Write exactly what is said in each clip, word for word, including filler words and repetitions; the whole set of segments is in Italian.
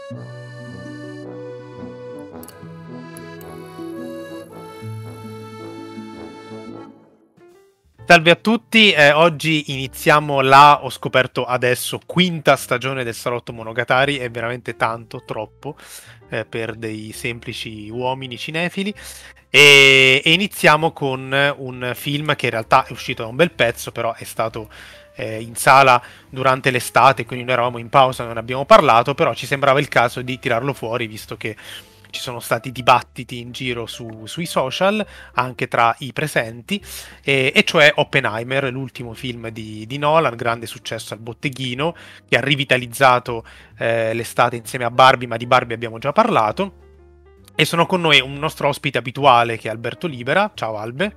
Salve a tutti, eh, oggi iniziamo la, ho scoperto adesso, quinta stagione del Salotto Monogatari, è veramente tanto, troppo, eh, per dei semplici uomini cinefili, e, e iniziamo con un film che in realtà è uscito da un bel pezzo, però è stato eh, in sala durante l'estate, quindi noi eravamo in pausa, non abbiamo parlato, però ci sembrava il caso di tirarlo fuori, visto che ci sono stati dibattiti in giro su, sui social, anche tra i presenti, e, e cioè Oppenheimer, l'ultimo film di, di Nolan, grande successo al botteghino, che ha rivitalizzato eh, l'estate insieme a Barbie, ma di Barbie abbiamo già parlato. E sono con noi un nostro ospite abituale che è Alberto Libera. Ciao Albe.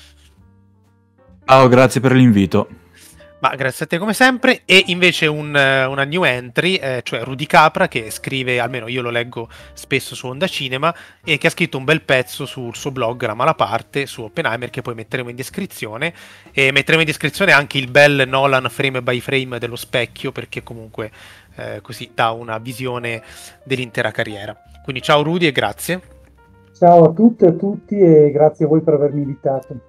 Ciao, grazie per l'invito. Ma grazie a te come sempre. E invece un, eh, una new entry, eh, cioè Rudy Capra, che scrive, almeno io lo leggo spesso su Onda Cinema, e che ha scritto un bel pezzo sul suo blog La Malaparte su Oppenheimer, che poi metteremo in descrizione. E metteremo in descrizione anche il bel Nolan frame by frame dello specchio, perché comunque eh, così dà una visione dell'intera carriera. Quindi ciao Rudy e grazie. Ciao a tutte e a tutti e grazie a voi per avermi invitato.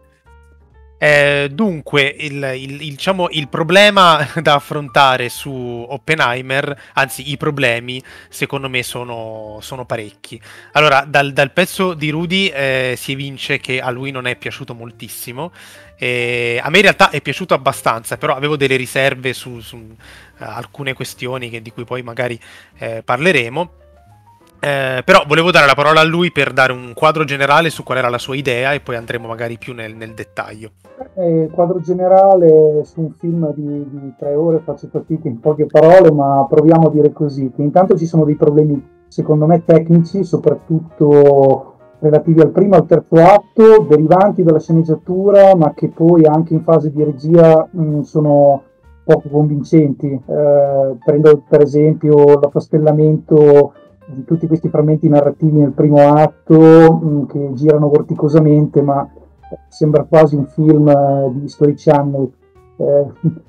Eh, dunque, il, il- il- diciamo, il problema da affrontare su Oppenheimer, anzi i problemi, secondo me sono, sono parecchi. Allora, dal, dal pezzo di Rudy eh, si evince che a lui non è piaciuto moltissimo. Eh, a me in realtà è piaciuto abbastanza, però avevo delle riserve su, su, eh, alcune questioni che- di cui poi magari eh, parleremo. Eh, però volevo dare la parola a lui per dare un quadro generale su qual era la sua idea e poi andremo magari più nel, nel dettaglio. Eh, quadro generale su un film di, di tre ore faccio fatica in poche parole, ma proviamo a dire così, che intanto ci sono dei problemi secondo me tecnici, soprattutto relativi al primo e al terzo atto, derivanti dalla sceneggiatura, ma che poi anche in fase di regia mh, sono poco convincenti. Eh, prendo per esempio l'affastellamento di tutti questi frammenti narrativi nel primo atto mh, che girano vorticosamente, ma sembra quasi un film eh, di History Channel. Eh,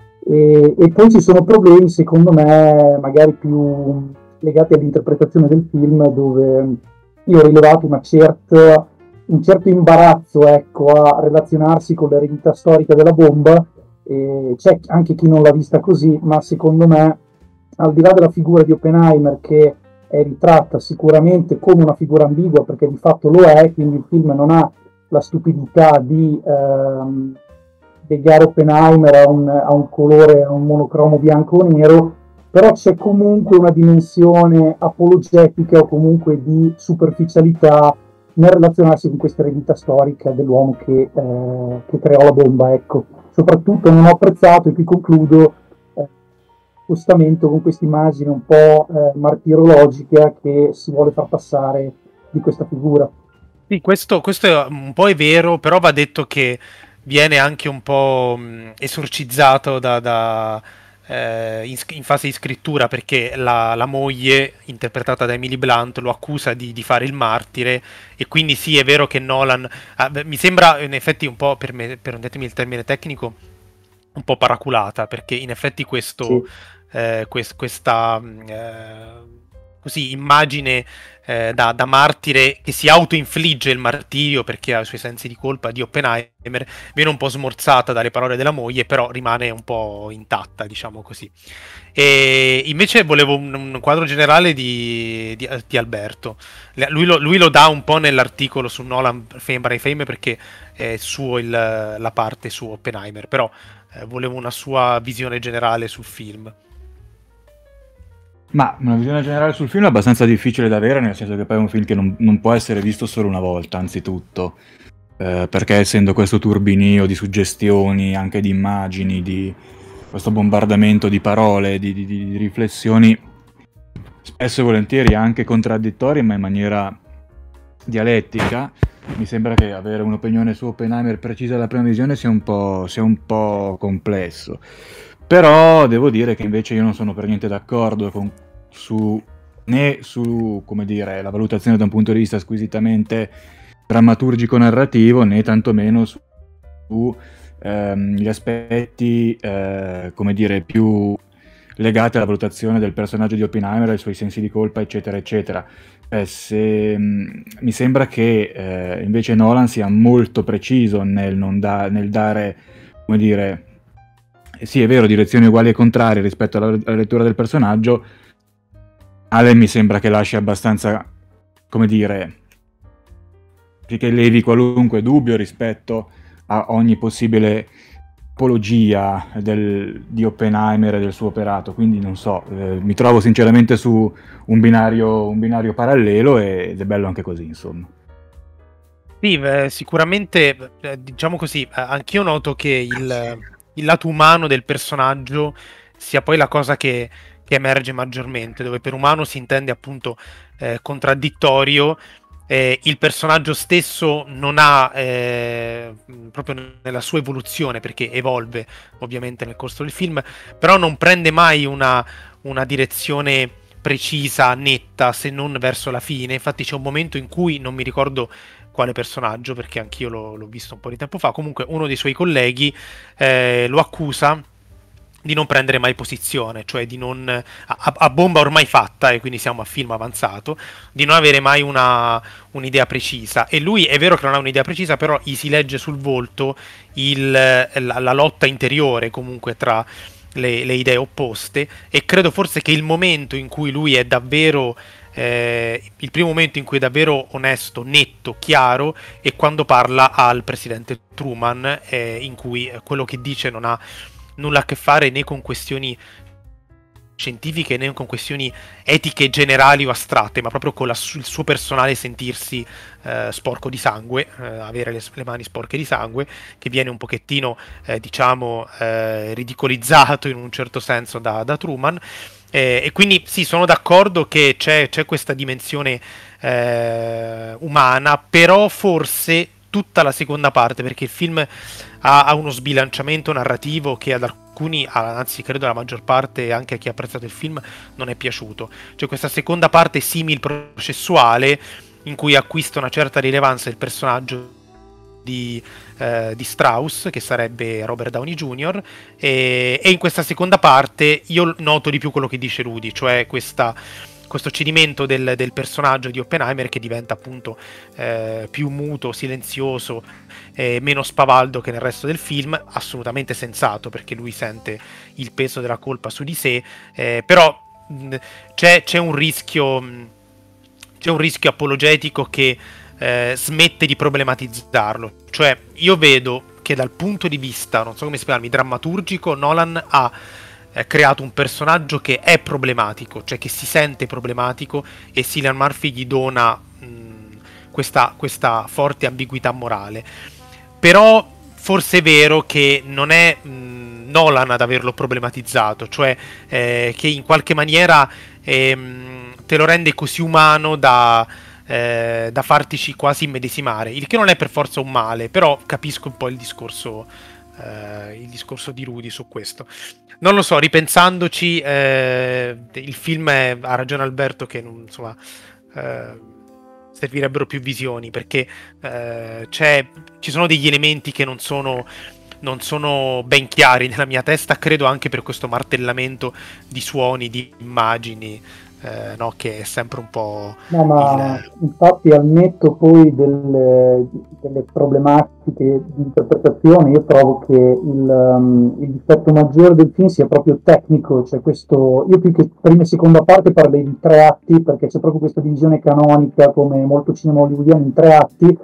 e, e poi ci sono problemi, secondo me, magari più legati all'interpretazione del film, dove io ho rilevato una certa, un certo imbarazzo, ecco, a relazionarsi con l'eredità storica della bomba. E c'è anche chi non l'ha vista così, ma secondo me, al di là della figura di Oppenheimer, che è ritratta sicuramente come una figura ambigua, perché di fatto lo è, quindi il film non ha la stupidità di ehm, legare Oppenheimer a un, a un colore, a un monocromo bianco o nero, però c'è comunque una dimensione apologetica o comunque di superficialità nel relazionarsi con questa eredità storica dell'uomo che, eh, che creò la bomba. Ecco. Soprattutto non ho apprezzato, e qui concludo, eh, spostamento con questa immagine un po' eh, martirologica che si vuole far passare di questa figura. Sì, questo, questo è un po' è vero, però va detto che viene anche un po' mh, esorcizzato da, da, eh, in, in fase di scrittura, perché la, la moglie, interpretata da Emily Blunt, lo accusa di, di fare il martire, e quindi sì, è vero che Nolan, ah, beh, mi sembra in effetti un po', per me, permettetemi il termine tecnico, un po' paraculata, perché in effetti Sì. questo, eh, quest- questa mh, eh, così, immagine eh, da, da martire che si autoinfligge il martirio perché ha i suoi sensi di colpa di Oppenheimer viene un po' smorzata dalle parole della moglie, però rimane un po' intatta, diciamo così. E invece volevo un, un quadro generale di, di, di Alberto. Lui lo, lui lo dà un po' nell'articolo su Nolan Frame by Frame perché è suo il, la parte su Oppenheimer, però eh, volevo una sua visione generale sul film. Ma una visione generale sul film è abbastanza difficile da avere, nel senso che poi è un film che non, non può essere visto solo una volta, anzitutto, eh, perché essendo questo turbinio di suggestioni, anche di immagini, di questo bombardamento di parole, di, di- di riflessioni, spesso e volentieri anche contraddittorie, ma in maniera dialettica, mi sembra che avere un'opinione su Oppenheimer precisa alla prima visione sia un po', sia un po' complesso. Però devo dire che invece io non sono per niente d'accordo con, su, né su, come dire, la valutazione da un punto di vista squisitamente drammaturgico-narrativo, né tantomeno su, su ehm, gli aspetti, eh, come dire, più legate alla valutazione del personaggio di Oppenheimer, ai suoi sensi di colpa, eccetera, eccetera. Eh, se, mh, mi sembra che eh, invece Nolan sia molto preciso nel, non da, nel dare, come dire, eh, sì è vero, direzioni uguali e contrarie rispetto alla, alla lettura del personaggio. Allen mi sembra che lasci abbastanza, come dire, che levi qualunque dubbio rispetto a ogni possibile apologia del, di Oppenheimer e del suo operato, quindi non so, eh, mi trovo sinceramente su un binario, un binario parallelo ed è bello anche così, insomma. Sì, eh, sicuramente, eh, diciamo così, eh, anch'io noto che il, il lato umano del personaggio sia poi la cosa che, che emerge maggiormente, dove per umano si intende appunto eh, contraddittorio. Eh, il personaggio stesso non ha eh, proprio nella sua evoluzione, perché evolve ovviamente nel corso del film, però non prende mai una, una direzione precisa, netta, se non verso la fine. Infatti c'è un momento in cui non mi ricordo quale personaggio, perché anch'io l'ho, l'ho visto un po' di tempo fa, comunque uno dei suoi colleghi eh, lo accusa di non prendere mai posizione, cioè di non, a, a bomba ormai fatta, e quindi siamo a film avanzato, di non avere mai una, un'idea precisa. E lui è vero che non ha un'idea precisa, però gli si legge sul volto il, la, la lotta interiore comunque tra le, le idee opposte, e credo forse che il momento in cui lui è davvero eh, il primo momento in cui è davvero onesto, netto, chiaro, è quando parla al presidente Truman, eh, in cui quello che dice non ha nulla a che fare né con questioni scientifiche né con questioni etiche generali o astratte, ma proprio con la, il suo personale sentirsi eh, sporco di sangue, eh, avere le, le mani sporche di sangue, che viene un pochettino eh, diciamo eh, ridicolizzato in un certo senso da, da Truman. Eh, e quindi sì, sono d'accordo che c'è, c'è questa dimensione eh, umana, però forse tutta la seconda parte, perché il film ha, ha uno sbilanciamento narrativo che ad alcuni, anzi credo alla maggior parte, anche a chi ha apprezzato il film, non è piaciuto. Cioè questa seconda parte simil processuale, in cui acquista una certa rilevanza il personaggio di, eh, di Strauss, che sarebbe Robert Downey junior, e, e in questa seconda parte io noto di più quello che dice Rudy, cioè questa questo cedimento del, del personaggio di Oppenheimer, che diventa appunto eh, più muto, silenzioso, eh, meno spavaldo che nel resto del film, assolutamente sensato, perché lui sente il peso della colpa su di sé, eh, però mh, c'è, c'è un rischio mh, c'è un rischio apologetico che eh, smette di problematizzarlo. Cioè io vedo che dal punto di vista, non so come spiegarmi, drammaturgico, Nolan ha creato un personaggio che è problematico, cioè che si sente problematico, e Cillian Murphy gli dona mh, questa, questa forte ambiguità morale. Però forse è vero che non è mh, Nolan ad averlo problematizzato, cioè eh, che in qualche maniera ehm, te lo rende così umano da, eh, da fartici quasi immedesimare, il che non è per forza un male, però capisco un po' il discorso, eh, il discorso di Rudy su questo. Non lo so, ripensandoci, eh, il film è, ha ragione Alberto, che non, insomma, eh, servirebbero più visioni, perché eh, c'è, ci sono degli elementi che non sono, non sono ben chiari nella mia testa, credo anche per questo martellamento di suoni, di immagini, eh, no, che è sempre un po'... No, ma il... infatti al netto poi delle, delle problematiche di interpretazione, io trovo che il, um, il difetto maggiore del film sia proprio tecnico, cioè questo, io più che prima e seconda parte parlerei di tre atti, perché c'è proprio questa divisione canonica, come molto cinema hollywoodiano, in tre atti,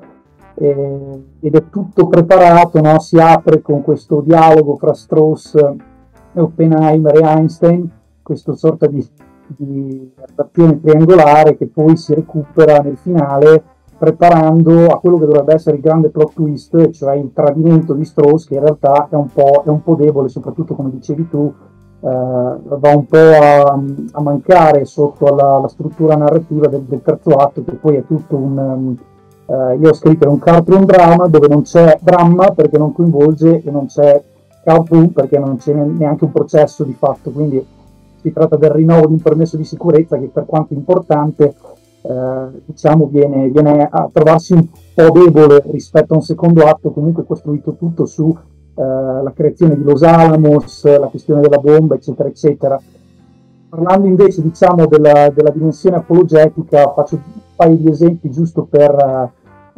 eh, ed è tutto preparato, no? Si apre con questo dialogo fra Strauss, Oppenheimer e Einstein, questa sorta di di azione triangolare che poi si recupera nel finale, preparando a quello che dovrebbe essere il grande plot twist, cioè il tradimento di Strauss, che in realtà è un po', è un po' debole, soprattutto come dicevi tu, eh, va un po' a, a mancare sotto la, la struttura narrativa del, del terzo atto, che poi è tutto un... Um, eh, io ho scritto un cartoon drama dove non c'è dramma perché non coinvolge, e non c'è cartoon perché non c'è neanche un processo di fatto, quindi si tratta del rinnovo di un permesso di sicurezza che, per quanto importante, eh, diciamo viene, viene a trovarsi un po' debole rispetto a un secondo atto comunque costruito tutto su la creazione di Los Alamos, la questione della bomba, eccetera, eccetera. Parlando invece, diciamo, della, della dimensione apologetica, faccio un paio di esempi giusto per,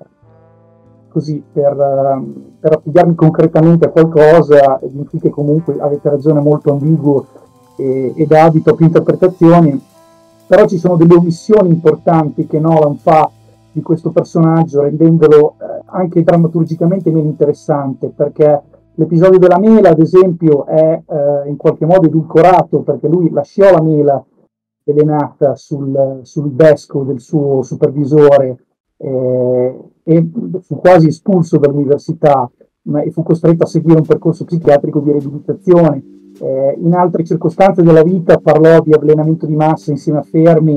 così, per, per applicarmi concretamente a qualcosa, e finché comunque avete ragione, molto ambiguo e, ed adito a più interpretazioni, però ci sono delle omissioni importanti che Nolan fa di questo personaggio, rendendolo eh, anche drammaturgicamente meno interessante, perché l'episodio della mela, ad esempio, è eh, in qualche modo edulcorato, perché lui lasciò la mela avvelenata sul, sul desco del suo supervisore eh, e fu quasi espulso dall'università, ma, e fu costretto a seguire un percorso psichiatrico di riabilitazione. Eh, in altre circostanze della vita parlò di avvelenamento di massa insieme a Fermi,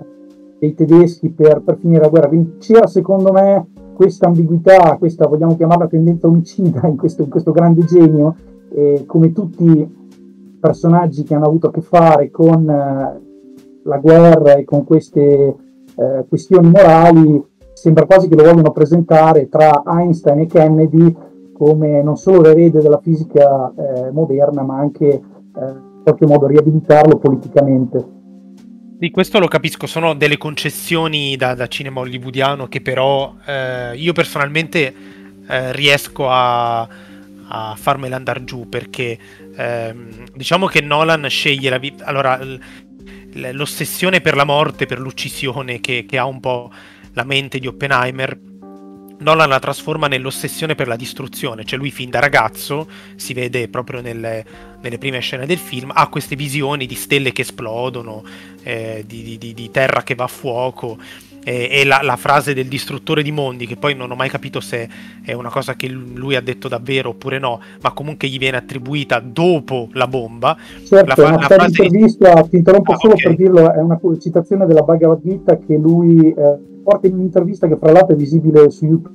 dei tedeschi per, per finire la guerra. Quindi c'era, secondo me, questa ambiguità, questa, vogliamo chiamarla, tendenza omicida in questo, in questo grande genio, eh, come tutti i personaggi che hanno avuto a che fare con eh, la guerra e con queste eh, questioni morali, sembra quasi che lo vogliono presentare tra Einstein e Kennedy come non solo l'erede della fisica eh, moderna, ma anche eh, in qualche modo riabilitarlo politicamente. Sì, questo lo capisco, sono delle concessioni da, da cinema hollywoodiano che però eh, io personalmente eh, riesco a, a farmela andare giù, perché ehm, diciamo che Nolan sceglie la vita. Allora, l- l- l'ossessione per la morte, per l'uccisione che, che ha un po' la mente di Oppenheimer, Nolan la trasforma nell'ossessione per la distruzione. Cioè lui fin da ragazzo, si vede proprio nelle, nelle prime scene del film, ha queste visioni di stelle che esplodono, eh, di, di, di terra che va a fuoco, eh, e la, la frase del distruttore di mondi, che poi non ho mai capito se è una cosa che lui ha detto davvero oppure no, ma comunque gli viene attribuita dopo la bomba. Certo, la, una la frase intervista, ti interrompo ah, solo okay. per dirlo, è una citazione della Bhagavad Gita che lui eh, porta in un'intervista che fra l'altro è visibile su YouTube.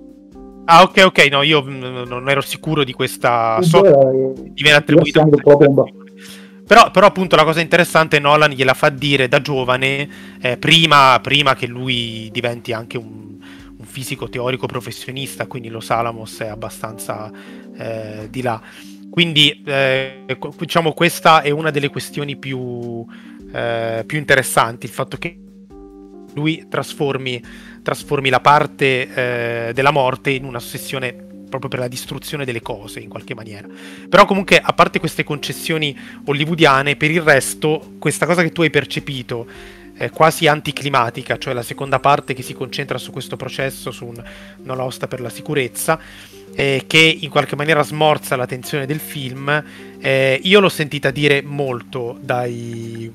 Ah, ok, ok, no, io mh, non ero sicuro di questa. So eh, che gli viene attribuita anni dopo la bomba. Però, però appunto la cosa interessante, Nolan gliela fa dire da giovane, eh, prima, prima che lui diventi anche un, un fisico teorico professionista, quindi Los Alamos è abbastanza eh, di là. Quindi eh, diciamo questa è una delle questioni più, eh, più interessanti, il fatto che lui trasformi, trasformi la parte eh, della morte in un'ossessione proprio per la distruzione delle cose in qualche maniera. Però comunque, a parte queste concessioni hollywoodiane, per il resto questa cosa che tu hai percepito è quasi anticlimatica, cioè la seconda parte che si concentra su questo processo, su un nulla osta per la sicurezza, eh, che in qualche maniera smorza la tensione del film, eh, io l'ho sentita dire molto dai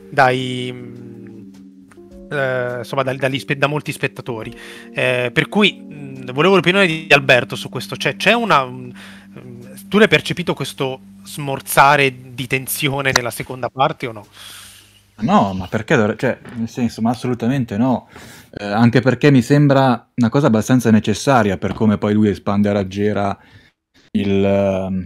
dai Uh, insomma da, dagli, da molti spettatori, eh, per cui mh, volevo l'opinione di Alberto su questo. Cioè, c'è una mh, tu l'hai percepito questo smorzare di tensione nella seconda parte o no? No, ma perché dovre- cioè, nel senso, ma assolutamente no, eh, anche perché mi sembra una cosa abbastanza necessaria per come poi lui espande a raggiera il, ehm,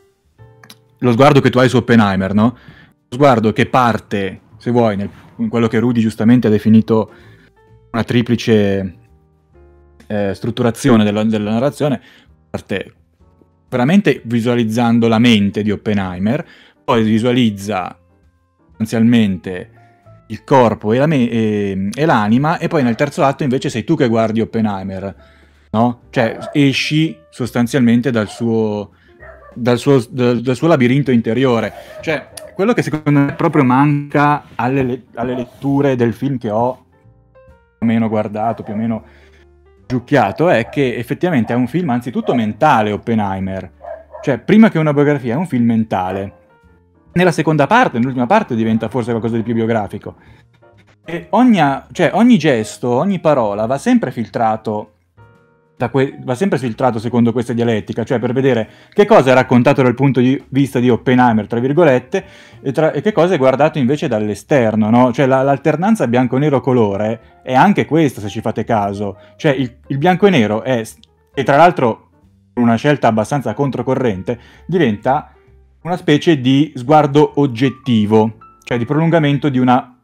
lo sguardo che tu hai su Oppenheimer, no? Lo sguardo che parte, se vuoi, nel in quello che Rudy giustamente ha definito una triplice eh, strutturazione della, della narrazione, parte veramente visualizzando la mente di Oppenheimer, poi visualizza sostanzialmente il corpo e, la me- e, e l'anima, e poi nel terzo atto invece sei tu che guardi Oppenheimer, no? Cioè esci sostanzialmente dal suo, dal suo, dal, dal suo labirinto interiore. Cioè, quello che secondo me proprio manca alle, alle letture del film che ho più o meno guardato, più o meno giucchiato, è che effettivamente è un film anzitutto mentale, Oppenheimer. Cioè, prima che una biografia, è un film mentale. Nella seconda parte, nell'ultima parte, diventa forse qualcosa di più biografico. E ogni, cioè, ogni gesto, ogni parola va sempre filtrato da que- va sempre filtrato secondo questa dialettica, cioè per vedere che cosa è raccontato dal punto di vista di Oppenheimer, tra virgolette, e, tra- e che cosa è guardato invece dall'esterno, no? Cioè la- l'alternanza bianco-nero-colore è anche questa, se ci fate caso. Cioè il, il bianco e nero è, e tra l'altro una scelta abbastanza controcorrente, diventa una specie di sguardo oggettivo, cioè di prolungamento di una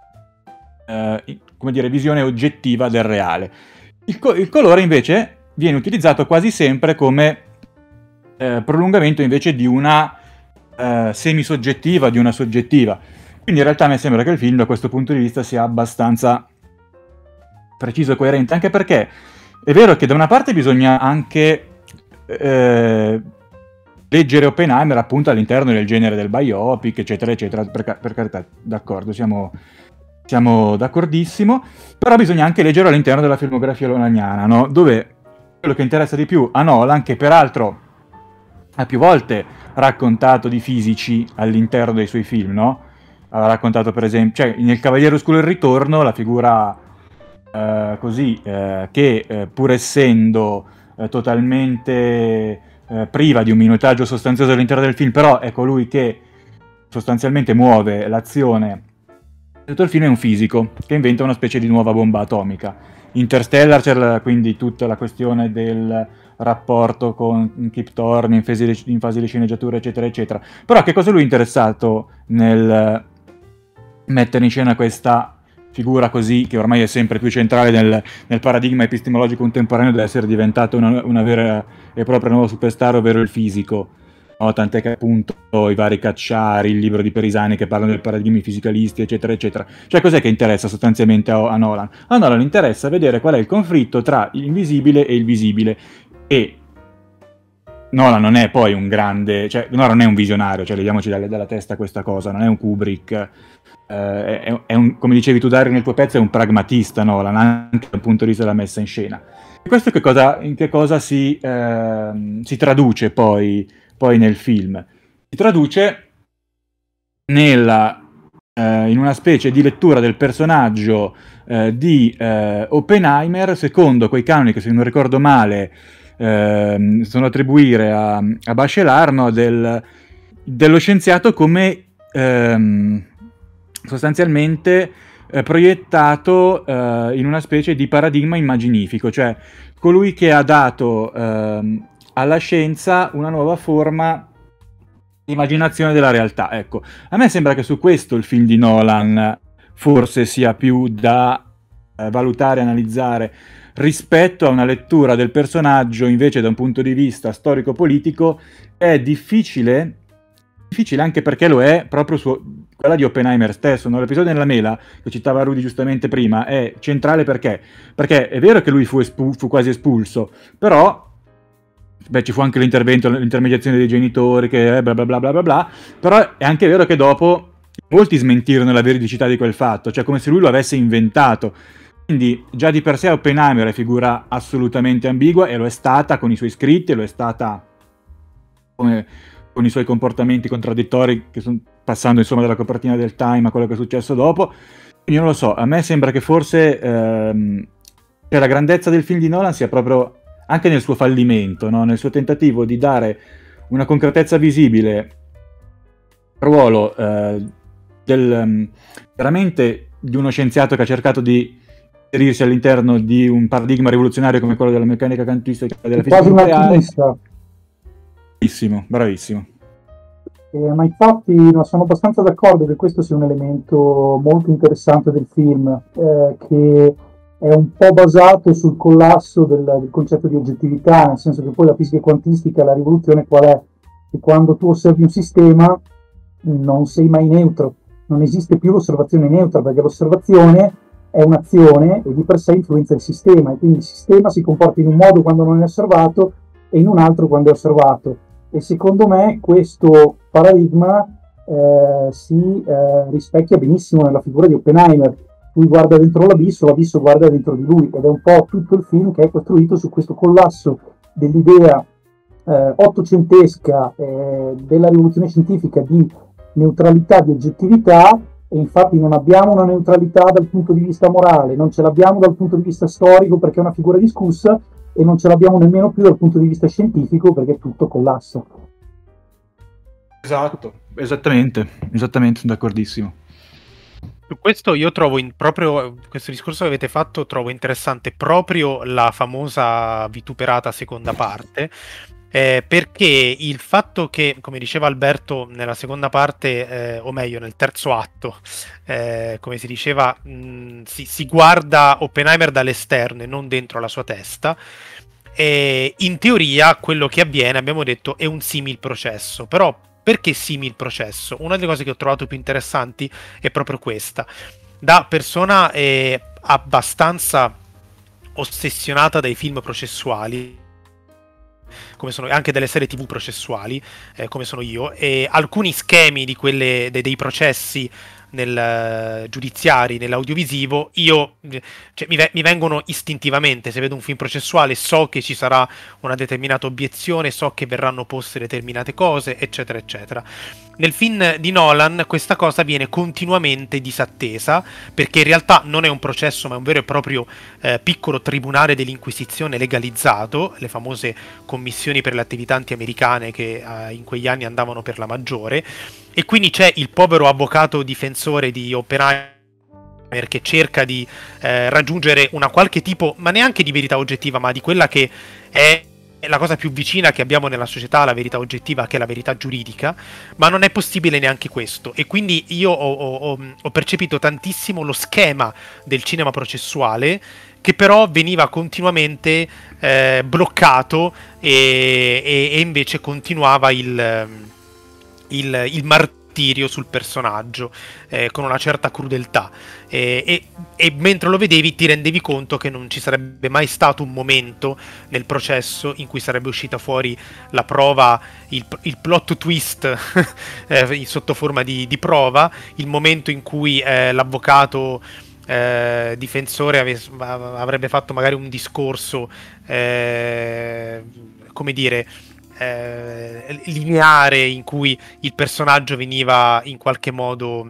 eh, come dire, visione oggettiva del reale. Il, co- il colore invece viene utilizzato quasi sempre come eh, prolungamento invece di una eh, semisoggettiva, di una soggettiva. Quindi in realtà mi sembra che il film da questo punto di vista sia abbastanza preciso e coerente, anche perché è vero che da una parte bisogna anche eh, leggere Oppenheimer appunto all'interno del genere del biopic, eccetera, eccetera, per, ca- per carità, d'accordo, siamo, siamo d'accordissimo, però bisogna anche leggerlo all'interno della filmografia nolaniana, no? Dove quello che interessa di più a Nolan, che peraltro ha più volte raccontato di fisici all'interno dei suoi film, no? Ha raccontato per esempio, cioè nel Cavaliere Oscuro il Ritorno, la figura eh, così, eh, che eh, pur essendo eh, totalmente eh, priva di un minutaggio sostanzioso all'interno del film, però è colui che sostanzialmente muove l'azione di tutto il film, è un fisico che inventa una specie di nuova bomba atomica. Interstellar c'è quindi tutta la questione del rapporto con Kip Thorne in fase, di, in fase di sceneggiatura, eccetera, eccetera. Però che cosa lui è interessato nel mettere in scena questa figura così, che ormai è sempre più centrale nel, nel paradigma epistemologico contemporaneo, deve essere diventata una, una vera e propria nuova superstar, ovvero il fisico. No, tant'è che appunto i vari Cacciari, il libro di Perisani che parlano del paradigmi fisicalisti, eccetera, eccetera. Cioè cos'è che interessa sostanzialmente a, a Nolan? A Nolan interessa vedere qual è il conflitto tra l'invisibile e il visibile. E Nolan non è poi un grande, cioè Nolan non è un visionario, cioè leviamoci dalla, dalla testa questa cosa, non è un Kubrick, eh, è, è un, come dicevi tu Dario nel tuo pezzo, è un pragmatista Nolan, anche dal punto di vista della messa in scena. E questo che cosa, in che cosa si, eh, si traduce poi, poi nel film? Si traduce nella, eh, in una specie di lettura del personaggio eh, di eh, Oppenheimer, secondo quei canoni che, se non ricordo male, eh, sono attribuire a, a Bachelard, no? Del, dello scienziato come ehm, sostanzialmente eh, proiettato eh, in una specie di paradigma immaginifico, cioè colui che ha dato ehm, alla scienza una nuova forma di immaginazione della realtà. Ecco, a me sembra che su questo il film di Nolan forse sia più da eh, valutare, analizzare, rispetto a una lettura del personaggio invece da un punto di vista storico-politico. È difficile, difficile anche perché lo è proprio su quella di Oppenheimer stesso, no? L'episodio nella mela, che citava Rudy giustamente prima, è centrale perché? Perché è vero che lui fu, espu- fu quasi espulso, però beh, ci fu anche l'intervento, l'intermediazione dei genitori, che bla bla bla bla bla bla, però è anche vero che dopo molti smentirono la veridicità di quel fatto, cioè come se lui lo avesse inventato. Quindi già di per sé Oppenheimer è figura assolutamente ambigua, e lo è stata con i suoi scritti, e lo è stata come, con i suoi comportamenti contraddittori, che sono passando insomma dalla copertina del Time a quello che è successo dopo. Quindi non lo so, a me sembra che forse ehm, per la grandezza del film di Nolan sia proprio anche nel suo fallimento, no? Nel suo tentativo di dare una concretezza visibile al ruolo eh, del, um, veramente di uno scienziato che ha cercato di inserirsi all'interno di un paradigma rivoluzionario come quello della meccanica quantistica e della fisica nucleare. Bravissimo, bravissimo. Eh, ma infatti no, sono abbastanza d'accordo che questo sia un elemento molto interessante del film, eh, che è un po' basato sul collasso del, del concetto di oggettività, nel senso che poi la fisica quantistica, la rivoluzione qual è? Che quando tu osservi un sistema non sei mai neutro, non esiste più l'osservazione neutra, perché l'osservazione è un'azione e di per sé influenza il sistema, e quindi il sistema si comporta in un modo quando non è osservato e in un altro quando è osservato. E secondo me questo paradigma eh, si eh, rispecchia benissimo nella figura di Oppenheimer. Lui guarda dentro l'abisso, l'abisso guarda dentro di lui, ed è un po' tutto il film che è costruito su questo collasso dell'idea eh, ottocentesca eh, della rivoluzione scientifica di neutralità, di oggettività, e infatti non abbiamo una neutralità dal punto di vista morale, non ce l'abbiamo dal punto di vista storico perché è una figura discussa, e non ce l'abbiamo nemmeno più dal punto di vista scientifico perché tutto collassa. Esatto, esattamente, esattamente, sono d'accordissimo. Su questo io trovo in proprio questo discorso che avete fatto, trovo interessante proprio la famosa vituperata seconda parte, eh, perché il fatto che, come diceva Alberto, nella seconda parte, eh, o meglio nel terzo atto, eh, come si diceva, mh, si, si guarda Oppenheimer dall'esterno e non dentro la sua testa, E in teoria quello che avviene, abbiamo detto, è un simil processo, però perché simil processo? Una delle cose che ho trovato più interessanti è proprio questa. Da persona eh, abbastanza ossessionata dai film processuali, come sono anche delle serie tv processuali, eh, come sono io, e alcuni schemi di quelle, de, dei processi nel uh, giudiziari, nell'audiovisivo, io cioè, mi, mi vengono istintivamente. Se vedo un film processuale so che ci sarà una determinata obiezione, so che verranno poste determinate cose, eccetera eccetera. Nel film di Nolan questa cosa viene continuamente disattesa, perché in realtà non è un processo ma è un vero e proprio eh, piccolo tribunale dell'Inquisizione legalizzato, le famose commissioni per le attività anti-americane che eh, in quegli anni andavano per la maggiore, e quindi c'è il povero avvocato difensore di Oppenheimer che cerca di eh, raggiungere una qualche tipo, ma neanche di verità oggettiva, ma di quella che è la cosa più vicina che abbiamo nella società alla verità oggettiva, che è la verità giuridica, ma non è possibile neanche questo. E quindi io ho, ho, ho percepito tantissimo lo schema del cinema processuale, che però veniva continuamente eh, bloccato e, e, e invece continuava il, il, il martirio sul personaggio eh, con una certa crudeltà. E, e, e mentre lo vedevi ti rendevi conto che non ci sarebbe mai stato un momento nel processo in cui sarebbe uscita fuori la prova, il, il plot twist eh, sotto forma di, di prova, il momento in cui eh, l'avvocato eh, difensore ave, avrebbe fatto magari un discorso eh, come dire eh, lineare, in cui il personaggio veniva in qualche modo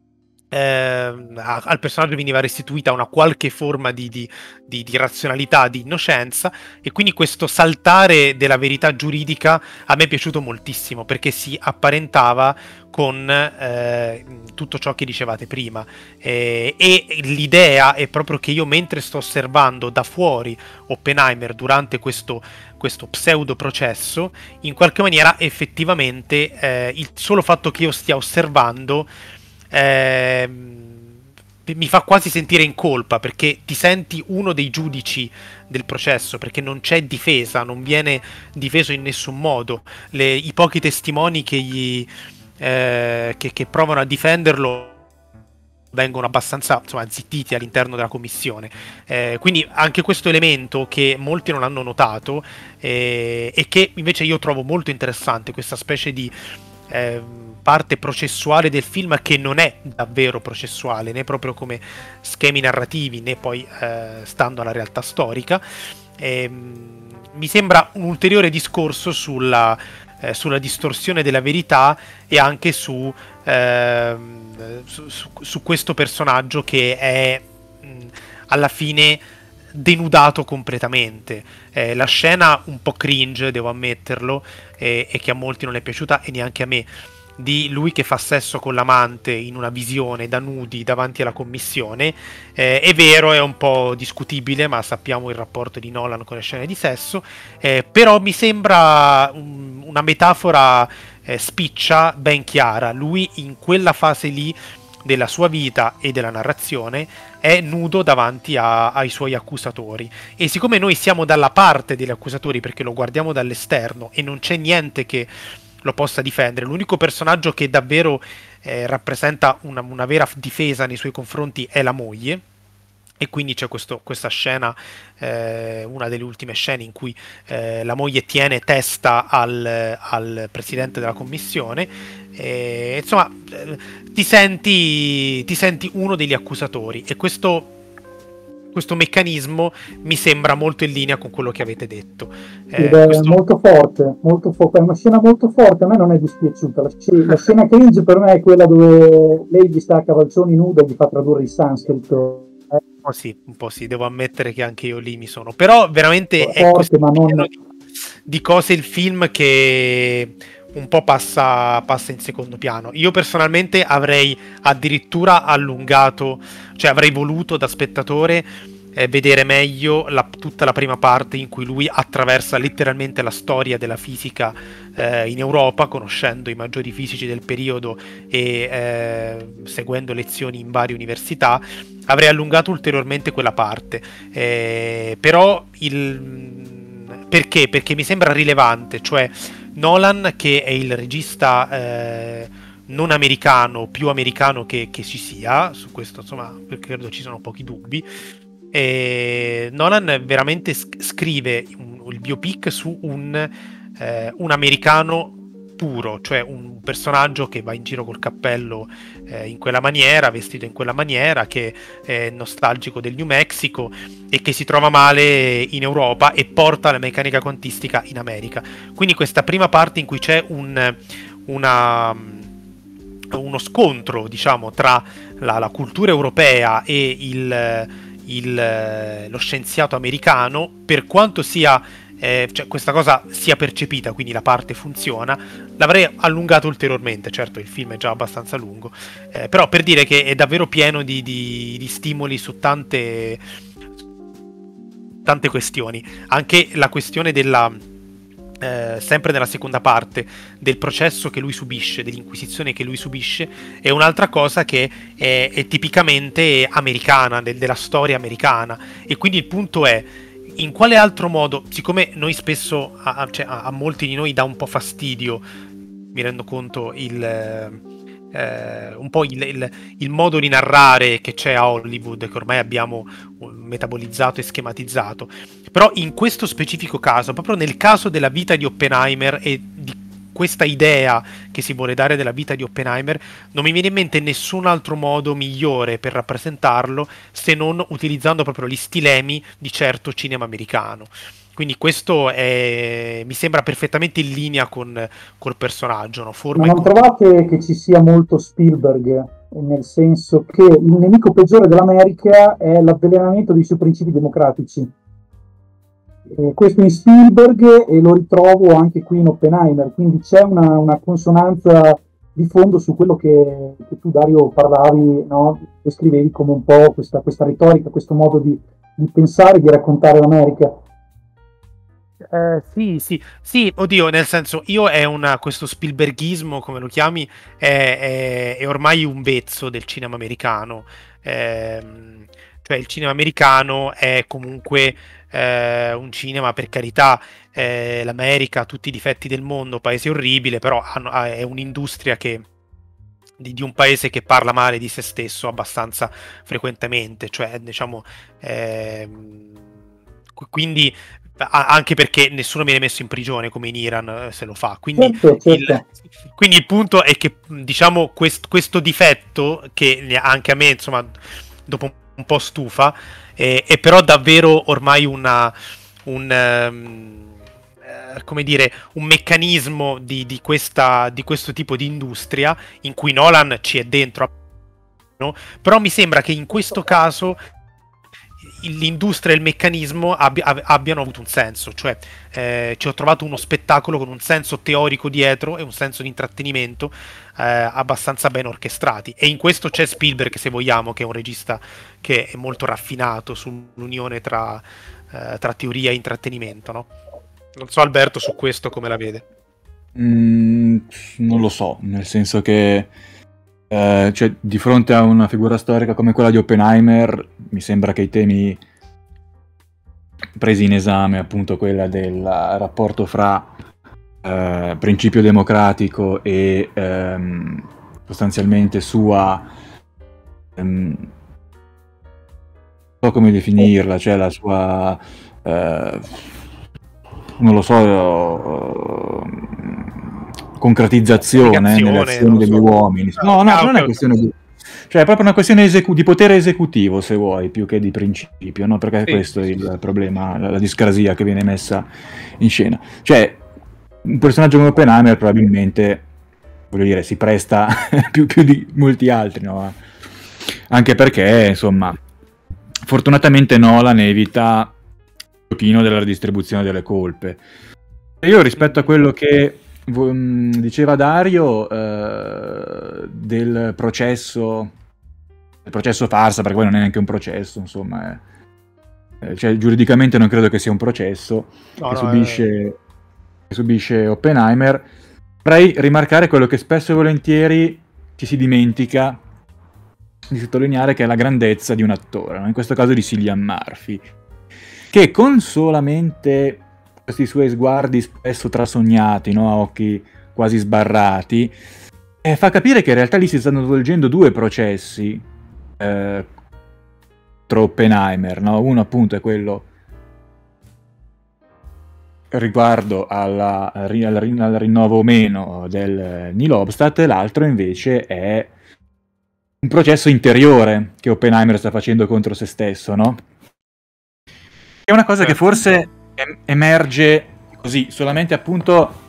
Eh, al personaggio veniva restituita una qualche forma di, di, di, di razionalità, di innocenza, e quindi questo saltare della verità giuridica a me è piaciuto moltissimo, perché si apparentava con eh, tutto ciò che dicevate prima, eh, e l'idea è proprio che io, mentre sto osservando da fuori Oppenheimer durante questo, questo pseudo processo, in qualche maniera effettivamente eh, il solo fatto che io stia osservando Eh, mi fa quasi sentire in colpa, perché ti senti uno dei giudici del processo, perché non c'è difesa, non viene difeso in nessun modo. Le, i pochi testimoni che, gli, eh, che, che provano a difenderlo vengono abbastanza, insomma, zittiti all'interno della commissione. Eh, quindi anche questo elemento che molti non hanno notato eh, e che invece io trovo molto interessante, questa specie di eh, parte processuale del film, che non è davvero processuale, né proprio come schemi narrativi, né poi eh, stando alla realtà storica. E, mi sembra un ulteriore discorso sulla, eh, sulla distorsione della verità, e anche su, eh, su, su, su questo personaggio che è mh, alla fine denudato completamente. Eh, la scena un po' cringe, devo ammetterlo, eh, e che a molti non è piaciuta, e neanche a me, di lui che fa sesso con l'amante in una visione da nudi davanti alla commissione, eh, è vero, è un po' discutibile, ma sappiamo il rapporto di Nolan con le scene di sesso, eh, però mi sembra un, una metafora eh, spiccia, ben chiara. Lui in quella fase lì della sua vita e della narrazione è nudo davanti a, ai suoi accusatori, e siccome noi siamo dalla parte degli accusatori perché lo guardiamo dall'esterno e non c'è niente che lo possa difendere, l'unico personaggio che davvero eh, rappresenta una, una vera difesa nei suoi confronti è la moglie. E quindi c'è questo, questa scena, eh, una delle ultime scene in cui eh, la moglie tiene testa al, al presidente della commissione, e, insomma eh, ti senti, ti senti uno degli accusatori, e questo questo meccanismo mi sembra molto in linea con quello che avete detto. Eh, Ed è questo... molto forte, molto forte, è una scena molto forte, a me non è dispiaciuta. La, la scena cringe per me è quella dove lei gli sta a cavalcioni nuda e gli fa tradurre il sanscrito. Un po' sì, un po' sì, devo ammettere che anche io lì mi sono. Però veramente è, è forte, ma non... di, di cose il film che un po' passa, passa in secondo piano. Io personalmente avrei addirittura allungato, cioè avrei voluto da spettatore eh, vedere meglio la, tutta la prima parte in cui lui attraversa letteralmente la storia della fisica eh, in Europa, conoscendo i maggiori fisici del periodo e eh, seguendo lezioni in varie università. Avrei allungato ulteriormente quella parte, eh, però il perché? Perché mi sembra rilevante, cioè Nolan, che è il regista eh, non americano, più americano che, che ci sia, su questo insomma credo ci sono pochi dubbi, e Nolan veramente scrive un, il biopic su un, eh, un americano puro, cioè un personaggio che va in giro col cappello eh, in quella maniera, vestito in quella maniera, che è nostalgico del New Mexico e che si trova male in Europa e porta la meccanica quantistica in America. Quindi questa prima parte in cui c'è un, una, uno scontro, diciamo, tra la, la cultura europea e il, il, lo scienziato americano, per quanto sia Eh, cioè questa cosa sia percepita, quindi la parte funziona, l'avrei allungato ulteriormente. Certo, il film è già abbastanza lungo, eh, però per dire che è davvero pieno di, di, di stimoli su tante tante questioni, anche la questione della eh, sempre nella seconda parte del processo che lui subisce, dell'inquisizione che lui subisce, è un'altra cosa che è, è tipicamente americana, del, della storia americana. E quindi il punto è: in quale altro modo, siccome noi spesso, a, cioè, a, a molti di noi dà un po' fastidio, mi rendo conto, il, eh, un po' il, il, il modo di narrare che c'è a Hollywood, che ormai abbiamo metabolizzato e schematizzato, però in questo specifico caso, proprio nel caso della vita di Oppenheimer e di questa idea che si vuole dare della vita di Oppenheimer, non mi viene in mente nessun altro modo migliore per rappresentarlo se non utilizzando proprio gli stilemi di certo cinema americano. Quindi questo è, mi sembra perfettamente in linea con col personaggio, no? Forma Ma non trovate che ci sia molto Spielberg, nel senso che il nemico peggiore dell'America è l'avvelenamento dei suoi principi democratici? Eh, questo in Spielberg, e lo ritrovo anche qui in Oppenheimer, quindi c'è una, una consonanza di fondo su quello che, che tu, Dario, parlavi, no? Descrivevi come un po' questa, questa retorica, questo modo di, di pensare, di raccontare l'America. Eh, sì, sì, sì, oddio, nel senso, io è una, questo Spielberghismo, come lo chiami, è, è, è ormai un vezzo del cinema americano. Ehm, cioè il cinema americano è comunque eh, un cinema, per carità, eh, l'America ha tutti i difetti del mondo, paese orribile, però hanno- ha- è un'industria che di, di un paese che parla male di se stesso abbastanza frequentemente, cioè diciamo ehm, qu- quindi a- anche perché nessuno viene messo in prigione come in Iran eh, se lo fa, quindi Certo, certo. il, quindi il punto è che mh, diciamo quest- questo difetto che ne- anche a me insomma dopo un po' stufa, eh, è però davvero ormai una un ehm, eh, come dire, un meccanismo di, di, questa, di questo tipo di industria in cui Nolan ci è dentro, no? Però mi sembra che in questo caso l'industria e il meccanismo abbi- ab- abbiano avuto un senso, cioè eh, ci ho trovato uno spettacolo con un senso teorico dietro e un senso di intrattenimento eh, abbastanza ben orchestrati, e in questo c'è Spielberg, se vogliamo, che è un regista che è molto raffinato sull'unione tra, eh, tra teoria e intrattenimento, no? Non so Alberto su questo come la vede. Mm, non lo so, nel senso che eh, cioè, di fronte a una figura storica come quella di Oppenheimer, mi sembra che i temi presi in esame, appunto quella del rapporto fra eh, principio democratico e ehm, sostanzialmente sua ehm, non so come definirla, cioè la sua eh, non lo so eh, concretizzazione eh, nelle azioni degli so. uomini. No, no, ah, non okay, è questione okay. di... Cioè è proprio una questione esecu- di potere esecutivo, se vuoi, più che di principio, no? Perché sì, questo sì, è il sì. problema, la, la discrasia che viene messa in scena. Cioè, un personaggio come Oppenheimer probabilmente, voglio dire, si presta più, più di molti altri, no? Anche perché, insomma, fortunatamente Nolan evita un pochino della redistribuzione delle colpe. E io rispetto a quello che diceva Dario eh, del processo del processo farsa, perché poi non è neanche un processo, insomma è, cioè giuridicamente non credo che sia un processo no, che, no, subisce, è... che subisce Oppenheimer. Vorrei rimarcare quello che spesso e volentieri ci si dimentica di sottolineare, che è la grandezza di un attore, no? In questo caso di Cillian Murphy, che con solamente questi suoi sguardi spesso trasognati, no? A occhi quasi sbarrati, e fa capire che in realtà lì si stanno svolgendo due processi eh, tra Oppenheimer, no? Uno appunto è quello riguardo alla, al, rin- al rinnovo o meno del Neil Hobstadt, e l'altro invece è un processo interiore che Oppenheimer sta facendo contro se stesso, no? È una cosa che forse em- emerge così, solamente appunto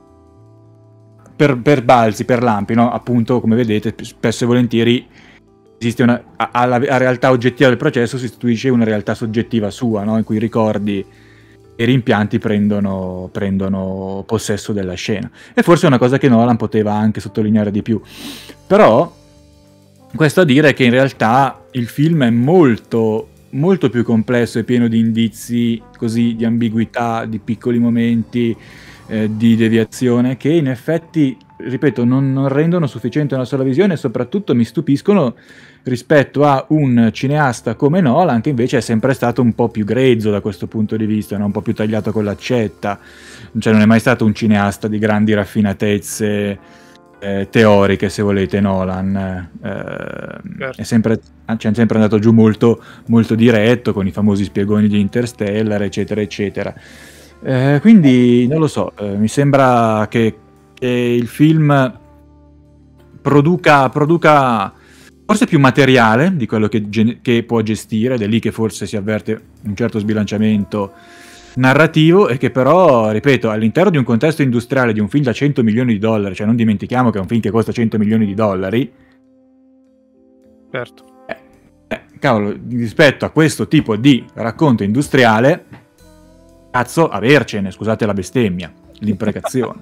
per, per balzi, per lampi, no? Appunto, come vedete, spesso e volentieri esiste una, a- alla, alla realtà oggettiva del processo si istituisce una realtà soggettiva sua, no? In cui i ricordi e i rimpianti prendono, prendono possesso della scena. E forse è una cosa che Nolan poteva anche sottolineare di più. Però questo a dire che in realtà il film è molto, molto più complesso e pieno di indizi, così, di ambiguità, di piccoli momenti, eh, di deviazione, che in effetti, ripeto, non, non rendono sufficiente una sola visione, e soprattutto mi stupiscono rispetto a un cineasta come Nolan, che invece è sempre stato un po' più grezzo da questo punto di vista, no? Un po' più tagliato con l'accetta, cioè non è mai stato un cineasta di grandi raffinatezze eh, teoriche, se volete. Nolan eh, Certo. è sempre, ci è sempre andato giù molto, molto diretto, con i famosi spiegoni di Interstellar, eccetera eccetera. Eh, quindi non lo so, eh, mi sembra che, che il film produca, produca forse più materiale di quello che, gen- che può gestire, ed è lì che forse si avverte un certo sbilanciamento narrativo, e che però, ripeto, all'interno di un contesto industriale di un film da cento milioni di dollari, cioè non dimentichiamo che è un film che costa cento milioni di dollari, Certo. eh, eh, cavolo, rispetto a questo tipo di racconto industriale, cazzo, avercene, scusate la bestemmia, l'imprecazione.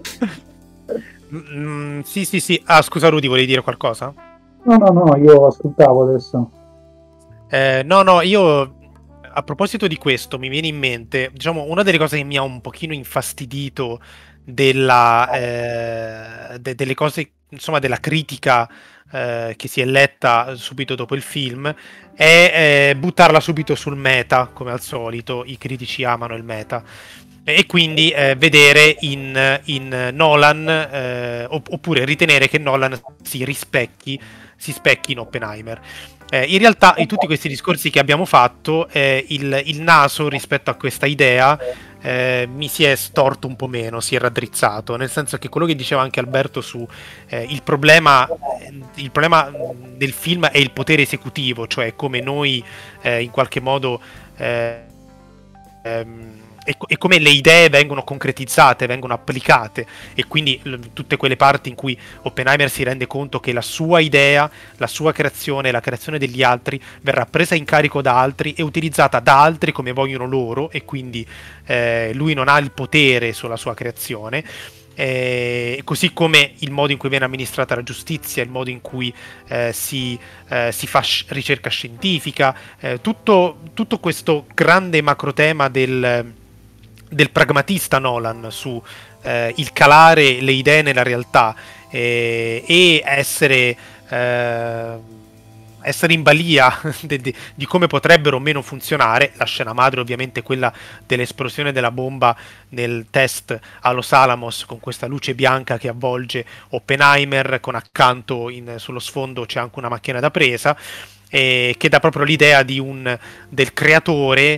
Mm, sì, sì, sì. Ah, scusa Rudy, volevi dire qualcosa? No, no, no, io ascoltavo adesso. Eh, no, no, io a proposito di questo mi viene in mente, diciamo, una delle cose che mi ha un pochino infastidito della, eh, de- delle cose, insomma, della critica eh, che si è letta subito dopo il film è eh, buttarla subito sul meta, come al solito, i critici amano il meta. E quindi eh, vedere in, in Nolan, eh, opp- oppure ritenere che Nolan si rispecchi, si specchi in Oppenheimer. Eh, in realtà, in tutti questi discorsi che abbiamo fatto, eh, il, il naso rispetto a questa idea eh, mi si è storto un po' meno, si è raddrizzato, nel senso che quello che diceva anche Alberto su eh, il problema, il problema del film è il potere esecutivo, cioè come noi eh, in qualche modo eh, ehm, e, e come le idee vengono concretizzate, vengono applicate, e quindi l- tutte quelle parti in cui Oppenheimer si rende conto che la sua idea, la sua creazione, la creazione degli altri verrà presa in carico da altri e utilizzata da altri come vogliono loro, e quindi eh, lui non ha il potere sulla sua creazione. Eh, così come il modo in cui viene amministrata la giustizia, il modo in cui eh, si, eh, si fa sci- ricerca scientifica, eh, tutto, tutto questo grande macro tema del, del pragmatista Nolan su eh, il calare le idee nella realtà eh, e essere eh, essere in balia de, de, di come potrebbero o meno funzionare. La scena madre ovviamente quella dell'esplosione della bomba nel test a Los Alamos, con questa luce bianca che avvolge Oppenheimer, con accanto in, sullo sfondo c'è anche una macchina da presa, eh, che dà proprio l'idea di un, del creatore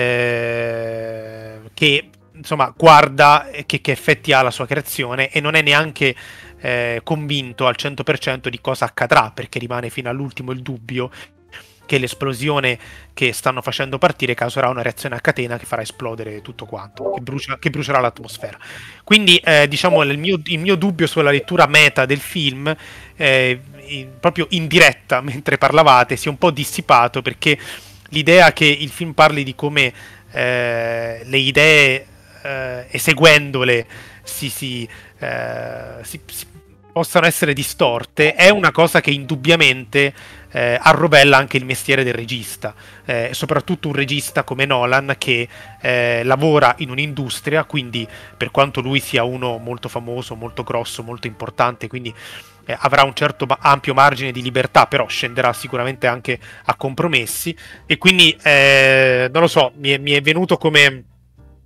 eh, che insomma guarda che, che effetti ha la sua creazione e non è neanche eh, convinto al cento per cento di cosa accadrà, perché rimane fino all'ultimo il dubbio che l'esplosione che stanno facendo partire causerà una reazione a catena che farà esplodere tutto quanto, che, brucia, che brucerà l'atmosfera. Quindi eh, diciamo il mio, il mio dubbio sulla lettura meta del film eh, in, proprio in diretta mentre parlavate si è un po' dissipato, perché l'idea che il film parli di come eh, le idee eh, eseguendole si, si, eh, si, si possano essere distorte è una cosa che indubbiamente eh, arrovella anche il mestiere del regista, eh, soprattutto un regista come Nolan che eh, lavora in un'industria, quindi per quanto lui sia uno molto famoso, molto grosso, molto importante, quindi eh, avrà un certo ma- ampio margine di libertà, però scenderà sicuramente anche a compromessi, e quindi eh, non lo so, mi è, mi è venuto come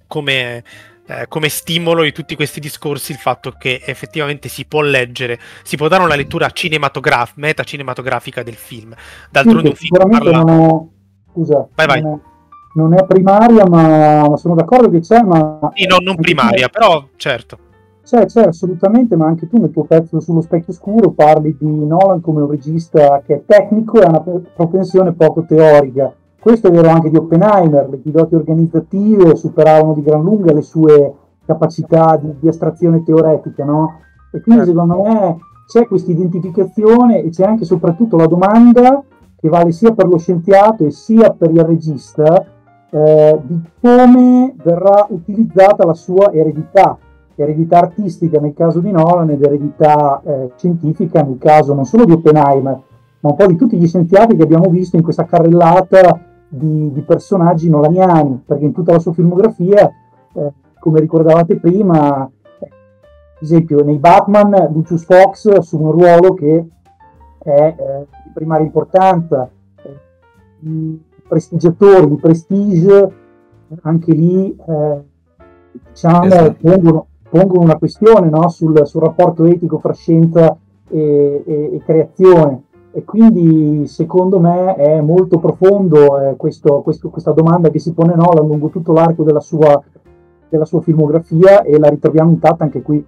come, eh, come stimolo di tutti questi discorsi il fatto che effettivamente si può leggere, si può dare una lettura cinematograf- metacinematografica del film. D'altronde Sì, un film sicuramente parla... non è, scusa, Vai, vai. non è, non è primaria, ma, ma sono d'accordo che c'è, ma Sì, no, non anche tu, primaria, però certo. c'è, c'è assolutamente, ma anche tu nel tuo pezzo sullo specchio scuro parli di Nolan come un regista che è tecnico e ha una pro- propensione poco teorica. Questo è vero anche di Oppenheimer, le cui doti organizzative superavano di gran lunga le sue capacità di, di astrazione teoretica, no? E quindi Certo. secondo me c'è questa identificazione e c'è anche e soprattutto la domanda che vale sia per lo scienziato e sia per il regista eh, di come verrà utilizzata la sua eredità, eredità artistica nel caso di Nolan ed eredità eh, scientifica nel caso non solo di Oppenheimer, ma un po' di tutti gli scienziati che abbiamo visto in questa carrellata di, di personaggi nolaniani, perché in tutta la sua filmografia, eh, come ricordavate prima, eh, ad esempio nei Batman Lucius Fox assume un ruolo che è eh, di primaria importanza, eh, i prestigiatori di Prestige, anche lì eh, diciamo Esatto. pongono, pongono una questione, no, sul, sul rapporto etico fra scienza e, e, e creazione. E quindi secondo me è molto profondo eh, questo, questo, questa domanda che si pone Nolan lungo tutto l'arco della sua, della sua filmografia, e la ritroviamo intatta anche qui.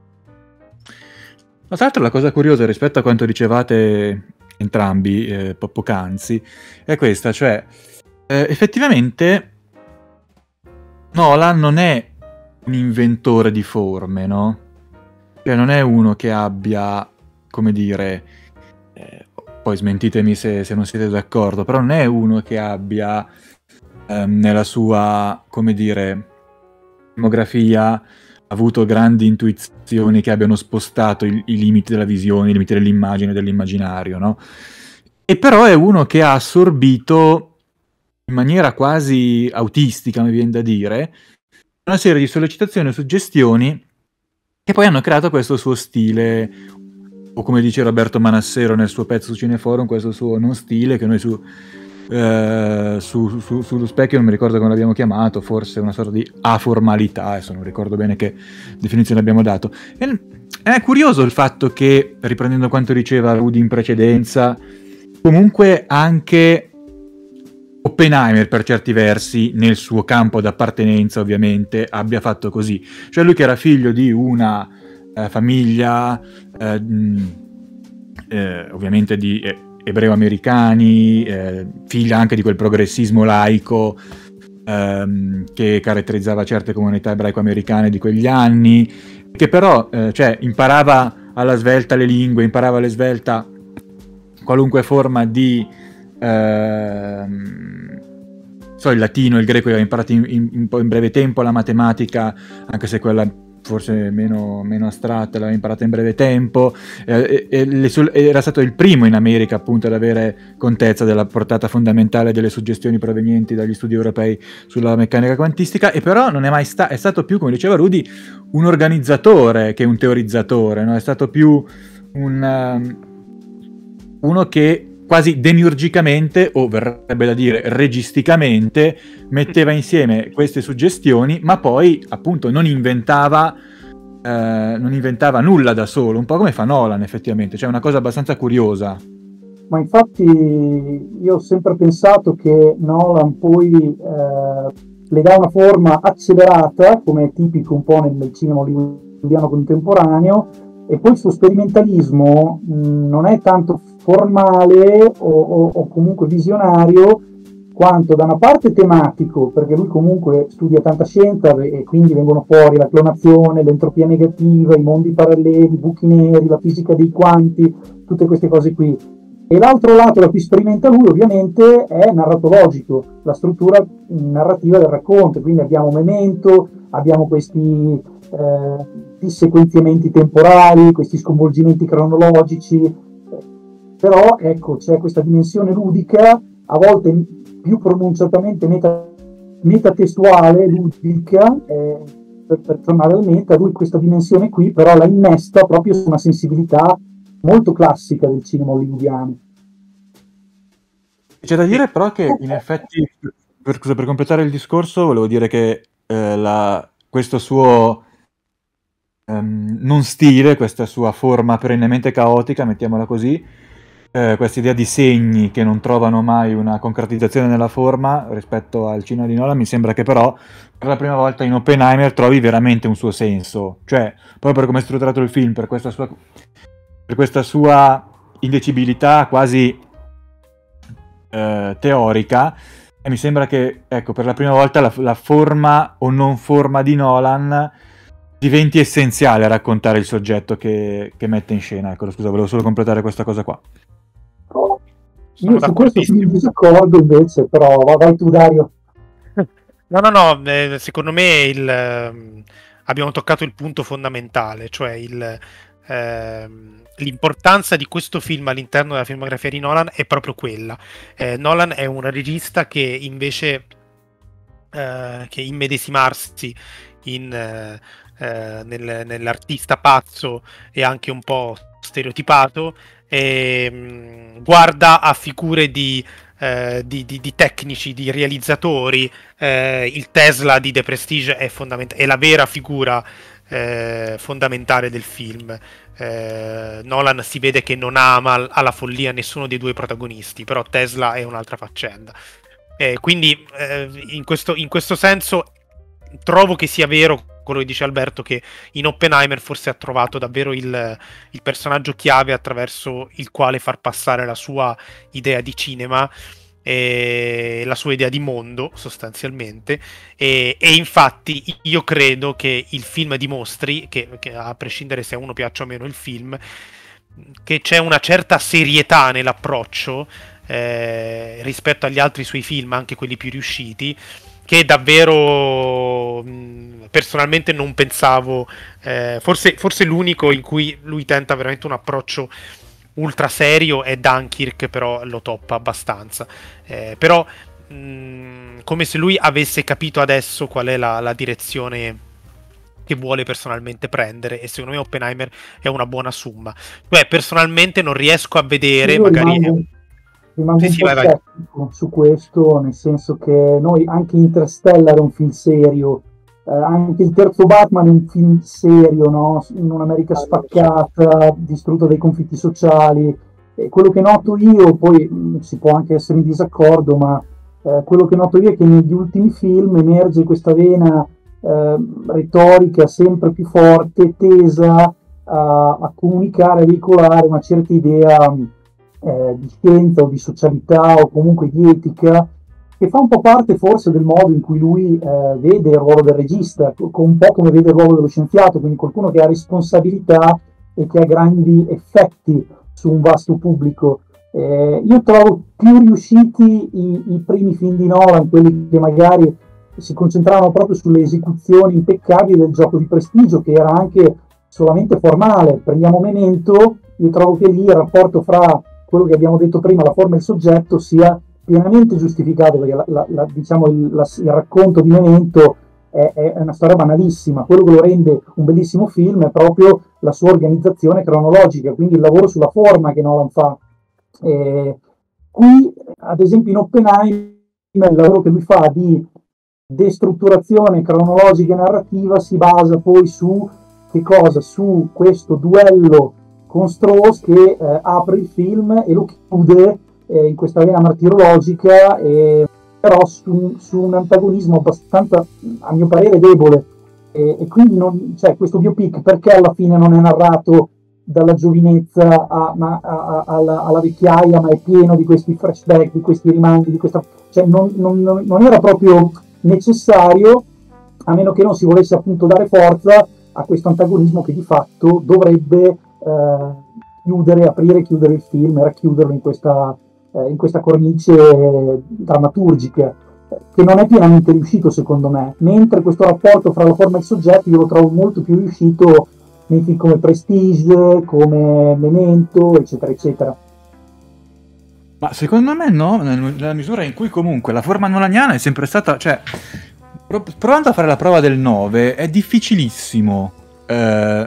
Ma tra l'altro la cosa curiosa rispetto a quanto dicevate entrambi eh, po- poc'anzi è questa, cioè eh, effettivamente Nolan non è un inventore di forme, no? Cioè non è uno che abbia, come dire, eh, poi smentitemi se, se non siete d'accordo, però non è uno che abbia ehm, nella sua, come dire, filmografia avuto grandi intuizioni che abbiano spostato i, i limiti della visione, i limiti dell'immagine, dell'immaginario, no? E però è uno che ha assorbito in maniera quasi autistica, mi viene da dire, una serie di sollecitazioni e suggestioni che poi hanno creato questo suo stile, o come dice Roberto Manassero nel suo pezzo su Cineforum, questo suo non stile che noi su, eh, su, su, sullo specchio non mi ricordo come l'abbiamo chiamato, forse una sorta di aformalità, adesso non ricordo bene che definizione abbiamo dato. E è curioso il fatto che, riprendendo quanto diceva Rudy in precedenza, comunque anche Oppenheimer per certi versi nel suo campo d'appartenenza ovviamente abbia fatto così, cioè lui che era figlio di una eh, famiglia eh, mh, eh, ovviamente di eh, ebreo-americani, eh, figlia anche di quel progressismo laico ehm, che caratterizzava certe comunità ebraico-americane di quegli anni, che però eh, cioè, imparava alla svelta le lingue, imparava alla svelta qualunque forma di Ehm, so, il latino, il greco aveva imparato in, in, in, in breve tempo, la matematica, anche se quella forse meno, meno astratta, l'aveva imparata in breve tempo, eh, e, e le, era stato il primo in America appunto ad avere contezza della portata fondamentale delle suggestioni provenienti dagli studi europei sulla meccanica quantistica, e però non è mai stato, è stato più, come diceva Rudy, un organizzatore che un teorizzatore, no? È stato più un um, uno che quasi demiurgicamente, o verrebbe da dire registicamente, metteva insieme queste suggestioni, ma poi appunto non inventava, eh, non inventava nulla da solo, un po' come fa Nolan effettivamente, cioè una cosa abbastanza curiosa. Ma infatti io ho sempre pensato che Nolan poi eh, le dà una forma accelerata, come è tipico un po' nel, nel cinema hollywoodiano contemporaneo, e poi il suo sperimentalismo mh, non è tanto formale o, o, o comunque visionario, quanto da una parte tematico, perché lui comunque studia tanta scienza e quindi vengono fuori la clonazione, l'entropia negativa, i mondi paralleli, i buchi neri, la fisica dei quanti, tutte queste cose qui. E l'altro lato da cui sperimenta lui ovviamente è narratologico, la struttura narrativa del racconto, quindi abbiamo Memento, abbiamo questi eh, dissequenziamenti temporali, questi sconvolgimenti cronologici, però ecco c'è questa dimensione ludica, a volte più pronunciatamente meta, metatestuale, ludica, eh, per, per tornare al meta, lui questa dimensione qui però la innesta proprio su una sensibilità molto classica del cinema hollywoodiano. C'è da dire però che in effetti, per, per completare il discorso, volevo dire che eh, la, questo suo um, non stile, questa sua forma perennemente caotica, mettiamola così, eh, questa idea di segni che non trovano mai una concretizzazione nella forma rispetto al cinema di Nolan, mi sembra che però per la prima volta in Oppenheimer trovi veramente un suo senso, cioè proprio per come è strutturato il film, per questa sua, per questa sua indecibilità quasi eh, teorica, e mi sembra che, ecco, per la prima volta la, la forma o non forma di Nolan diventi essenziale a raccontare il soggetto che, che mette in scena. Ecco, scusa, volevo solo completare questa cosa qua. Io su questo sono in disaccordo invece, però vai tu, Dario. No, no, no, eh, secondo me il, eh, abbiamo toccato il punto fondamentale, cioè il, eh, l'importanza di questo film all'interno della filmografia di Nolan è proprio quella. Eh, Nolan è un regista che invece eh, che immedesimarsi in, eh, eh, nel, nell'artista pazzo e anche un po' stereotipato, e mh, guarda a figure di Eh, di, di, di tecnici, di realizzatori. Eh, il Tesla di The Prestige è, fondament- è la vera figura eh, fondamentale del film. Eh, Nolan si vede che non ama alla follia nessuno dei due protagonisti, però Tesla è un'altra faccenda. Eh, quindi eh, in, questo, in questo senso trovo che sia vero quello che dice Alberto, che in Oppenheimer forse ha trovato davvero il, il personaggio chiave attraverso il quale far passare la sua idea di cinema e la sua idea di mondo sostanzialmente, e, e infatti io credo che il film dimostri che, che a prescindere se a uno piaccia o meno il film, che c'è una certa serietà nell'approccio eh, rispetto agli altri suoi film, anche quelli più riusciti, che davvero mh, personalmente non pensavo, eh, forse, forse l'unico in cui lui tenta veramente un approccio ultra serio è Dunkirk, però lo toppa abbastanza, eh, però mh, come se lui avesse capito adesso qual è la, la direzione che vuole personalmente prendere, e secondo me Oppenheimer è una buona somma. Cioè, personalmente non riesco a vedere, Io magari rimango, rimango sì, un sì, po' vai, vai. scettico su questo, nel senso che noi, anche Interstellar è un film serio, eh, anche il terzo Batman è un film serio, no? In un'America spaccata, distrutta dai conflitti sociali. E quello che noto io, poi mh, si può anche essere in disaccordo, ma eh, quello che noto io è che negli ultimi film emerge questa vena eh, retorica sempre più forte, tesa a, a comunicare, a veicolare una certa idea eh, di scienza o di socialità o comunque di etica, che fa un po' parte forse del modo in cui lui eh, vede il ruolo del regista, un po' come vede il ruolo dello scienziato, quindi qualcuno che ha responsabilità e che ha grandi effetti su un vasto pubblico. Eh, io trovo più riusciti i, i primi film di Nolan, quelli che magari si concentravano proprio sulle esecuzioni impeccabili del Gioco di Prestigio, che era anche solamente formale. Prendiamo Memento, io trovo che lì il rapporto fra quello che abbiamo detto prima, la forma e il soggetto, sia pienamente giustificato, perché la, la, la, diciamo il, la, il racconto di Memento è, è una storia banalissima. Quello che lo rende un bellissimo film è proprio la sua organizzazione cronologica, quindi il lavoro sulla forma che Nolan fa. Eh, qui, ad esempio, in Oppenheimer, il lavoro che lui fa di destrutturazione cronologica e narrativa si basa poi su che cosa? Su questo duello con Strauss che eh, apre il film e lo chiude eh, in questa vena martirologica, eh, però su, su un antagonismo abbastanza, a mio parere, debole, e, e quindi non, cioè, questo biopic perché alla fine non è narrato dalla giovinezza a, a, a, alla, alla vecchiaia, ma è pieno di questi flashback, di questi rimandi, di questa, cioè non, non, non era proprio necessario, a meno che non si volesse appunto dare forza a questo antagonismo che di fatto dovrebbe eh, chiudere, aprire e chiudere il film e racchiuderlo in questa, eh, in questa cornice eh, drammaturgica, eh, che non è pienamente riuscito secondo me, mentre questo rapporto fra la forma e il soggetto io lo trovo molto più riuscito nei film come Prestige, come Memento, eccetera eccetera. Ma secondo me no, nella misura in cui comunque la forma nolaniana è sempre stata, cioè, provando a fare la prova del nove è difficilissimo, eh,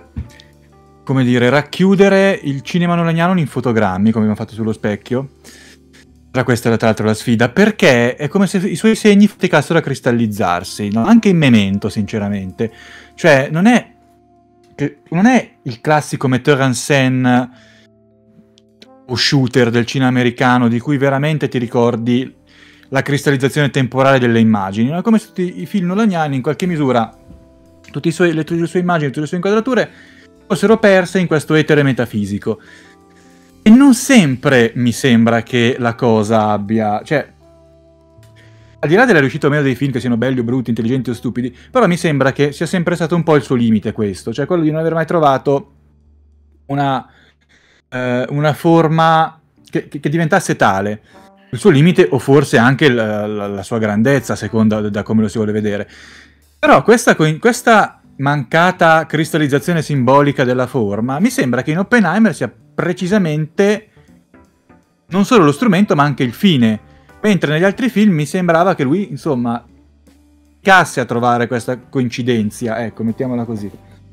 come dire, racchiudere il cinema nolaniano in fotogrammi, come abbiamo fatto sullo specchio, questa è tra l'altro la sfida, perché è come se i suoi segni faticassero a cristallizzarsi, no? Anche in Memento, sinceramente. Cioè, non è, che, non è il classico metteur en scène o shooter del cinema americano di cui veramente ti ricordi la cristallizzazione temporale delle immagini, no? È come se tutti i film nolaniani, in qualche misura, tutte le, tutte le sue immagini, tutte le sue inquadrature fossero perse in questo etere metafisico. E non sempre mi sembra che la cosa abbia... Cioè, al di là della riuscita o meno dei film, che siano belli o brutti, intelligenti o stupidi, però mi sembra che sia sempre stato un po' il suo limite questo, cioè quello di non aver mai trovato una, eh, una forma che, che, che diventasse tale. Il suo limite, o forse anche la, la, la sua grandezza, a seconda da come lo si vuole vedere. Però questa, questa mancata cristallizzazione simbolica della forma, mi sembra che in Oppenheimer sia precisamente non solo lo strumento, ma anche il fine. Mentre negli altri film mi sembrava che lui, insomma, casse a trovare questa coincidenza, ecco, mettiamola così.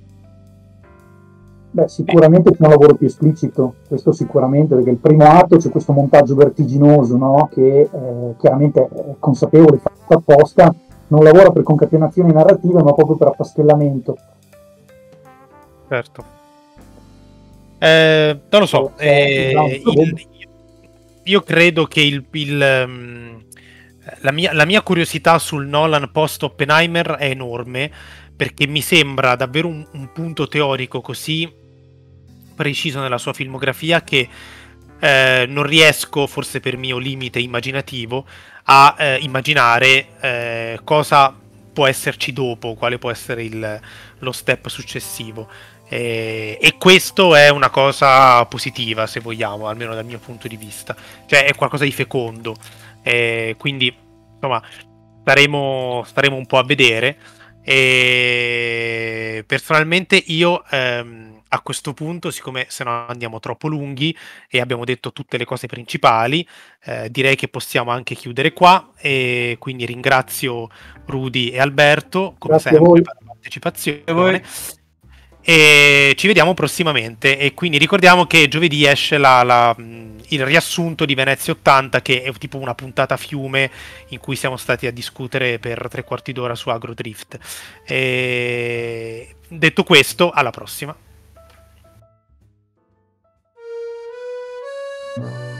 Beh, sicuramente c'è un lavoro più esplicito, questo sicuramente, perché il primo atto c'è questo montaggio vertiginoso, no? Che eh, chiaramente è consapevole, fatto apposta, non lavora per concatenazioni narrative, ma proprio per affastellamento. Certo. Eh, non lo so, eh, il, io credo che il, il, um, la, mia, la mia curiosità sul Nolan post Oppenheimer è enorme, perché mi sembra davvero un, un punto teorico così preciso nella sua filmografia che eh, non riesco, forse per mio limite immaginativo, a eh, immaginare eh, cosa può esserci dopo, quale può essere il, lo step successivo. E, e questo è una cosa positiva, se vogliamo, almeno dal mio punto di vista. Cioè è qualcosa di fecondo. E quindi, insomma, staremo, staremo un po' a vedere. E personalmente io ehm, a questo punto, siccome se no andiamo troppo lunghi e abbiamo detto tutte le cose principali, eh, direi che possiamo anche chiudere qua. E quindi ringrazio Rudy e Alberto come Grazie sempre per la partecipazione. E ci vediamo prossimamente. E quindi ricordiamo che giovedì esce la, la, il riassunto di Venezia ottanta, che è tipo una puntata fiume in cui siamo stati a discutere per tre quarti d'ora su Agrodrift. E detto questo, alla prossima.